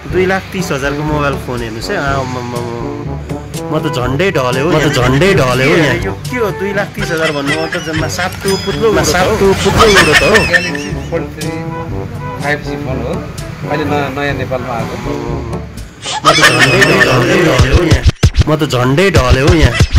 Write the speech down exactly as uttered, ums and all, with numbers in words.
दुई लाख तीस हजारको मोबाइल फोन हेर्नुहोस् है। म त झन्डै ढल्यो म त झन्डै ढल्यो यहाँ। यो के हो दुई लाख तीस हजार भन्नु त जम्मा सातको पुत्लो सातको पुत्लो उडो त हो। Galaxy Fold three five G phone हो, अहिले नयाँ नयाँ नेपालमा आएको। म त झन्डै ढल्यो यहाँ। म त झन्डै ढल्यो यहाँ।